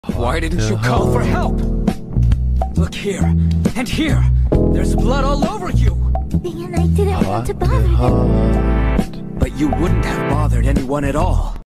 Why didn't you call for help? Look here, and here. There's blood all over you. And I didn't want to bother them. But you wouldn't have bothered anyone at all.